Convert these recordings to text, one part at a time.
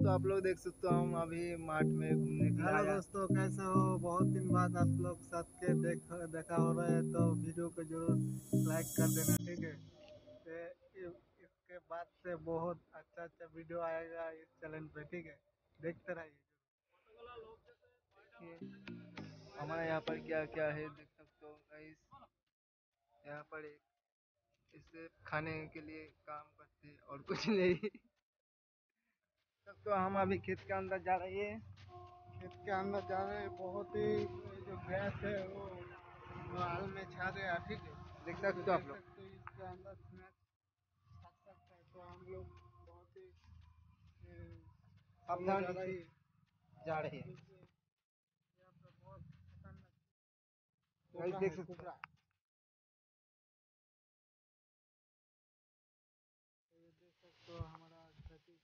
दोस्तों आप लोग देख सकते हो हम अभी मार्ट में घूमने के लिए हेलो आया। दोस्तों, कैसे हो? बहुत दिन बाद आप लोग साथ के देखा हो रहा है, तो वीडियो को जरूर लाइक कर देना, ठीक है। इसके बाद से बहुत अच्छा अच्छा वीडियो आएगा इस चैनल पे, ठीक है। देखते रहिए। हमारे यहाँ पर क्या क्या है देख सकते हो गाइस। यहाँ पर एक इसे खाने के लिए काम करते हैं और कुछ नहीं। तो हम अभी खेत के अंदर जा रहे हैं। खेत के अंदर जा रहे हैं, बहुत ही जो गैस है वो हाल में छा गया, ठीक है। देख तो सकते हो आप देख लोग। सकते हो इसके अंदर स्नैक्स खा सकता है, तो हम लोग बहुत ही सावधानी जा रही से है। जा रहे हैं। यहाँ पे बहुत खतरनाक गाइस कोबरा देख है, सकते हो। कोबरा। तो ये देख सकते हो हमारा खेती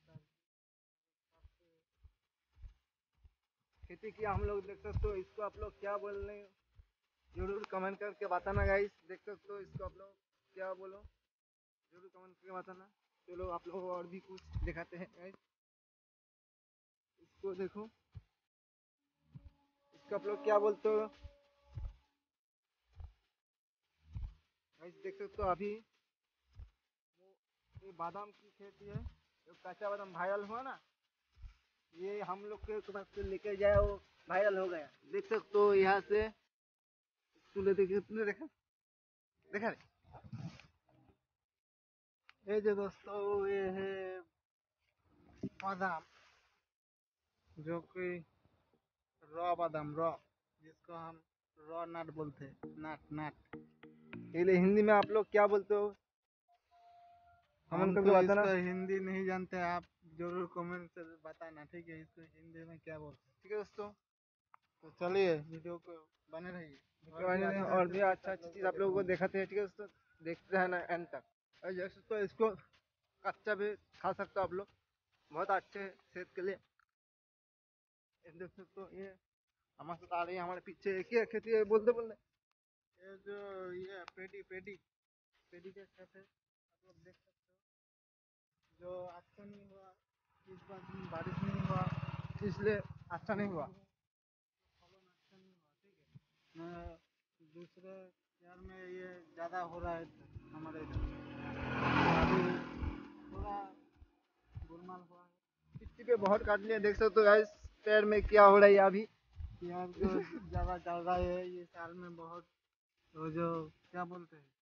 खेती किया हम लोग देख सकते हो। इसको आप लोग क्या बोल रहे हो जरूर कमेंट करके बताना गाइस। देख सकते हो इसको आप लोग क्या बोलो जरूर कमेंट करके बताना। चलो आप लोग और भी कुछ दिखाते हैं गाइस। इसको देखो, इसको आप लोग क्या बोलते हो गाइस। देख सकते हो अभी ये बादाम की खेती है। जो कच्चा बादाम वायरल हुआ ना, ये हम लोग के पास से लेके जाए वो वायरल हो गया। देख सकते हो यहाँ से तूने देखा देखा रे? ये जो दोस्तों ये है बादाम, जो कि रॉ बादाम, रॉ, जिसको हम रॉ नट बोलते हैं, नट नट। ये लिए हिंदी में आप लोग क्या बोलते हो कमेंट हम करके तो बताना। इसका हिंदी नहीं जानते, आप जरूर कमेंट से बताना, ठीक है, इसको हिंदी में क्या बोलते हैं। ठीक है दोस्तों। तो चलिए वीडियो को बने रहिए, और भी अच्छा आप अच्छी लोग चीज को आप लोगों को दिखाऊंगा। दिखाते हैं। ठीक है दोस्तों, देखते रहना एंड तक। और जैसे तो इसको कच्चा भी खा सकते हो आप लोग, बहुत अच्छे है सेहत के लिए। ये देख सकते हो ये हमारे साथ आ रही है हमारे पीछे। एक ही खेती है बोलते बोलते। ये जो ये पेडी पेडी पेडी के खेत है, आप लोग देख सकते हो। जो अच्छा नहीं हुआ, इस बार बारिश नहीं हुआ, इसलिए अच्छा नहीं हुआ। फलन अच्छा नहीं हुआ, ठीक है। दूसरे यार में ये ज़्यादा हो रहा है हमारे इधर, तो अभी थोड़ा गोलमाल हुआ है। मिट्टी पे बहुत काट लिया। देख सकते हो गाइस पैर में क्या हो रहा है अभी। प्याज जो ज़्यादा चल रहा है ये साल में बहुत, तो जो क्या बोलते हैं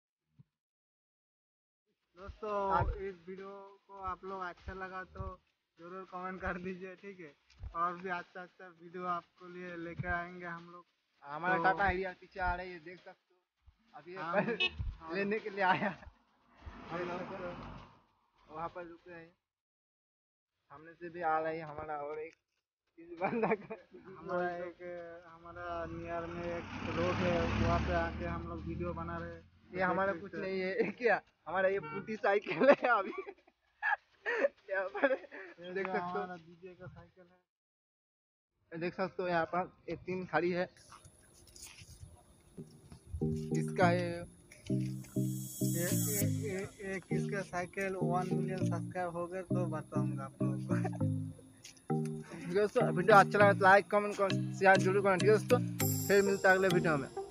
दोस्तों, आग इस वीडियो को आप लोग अच्छा लगा तो जरूर कमेंट कर दीजिए, ठीक है। और भी अच्छा अच्छा वीडियो आपको लिए लेकर आएंगे हम लोग। हमारा तो टाटा एरिया पीछे आ रही है देख सकते हो। अभी ये हम पैर और लेने के लिए आया। हम देख लोग सकते हो वहाँ पर रुके हैं। सामने से भी आ रही है हमारा और एक इस बंदा का हमारा बोल दो। एक हमारा नियर में एक रोड है, वहाँ पे आके हम लोग वीडियो बना रहे हैं, तो ये देख हमारा कुछ सकते हैं। नहीं है। ये क्या हमारा ये पुटी साइकिल है अभी। यहाँ पर ये देख जो सकते हो। हमारा डीजे का साइकिल है, देख सकते हो यहाँ पर एक तीन खड़ी है। इसका है। एक इसका साइकिल 1 मिलियन सब्सक्राइब हो गए तो बताऊंगा आप लोगों को। ठीक है दोस्तों, वीडियो अच्छा लगा तो लाइक कमेंट शेयर जरूर करना। ठीक है दोस्तों, फिर मिलता है अगले वीडियो में।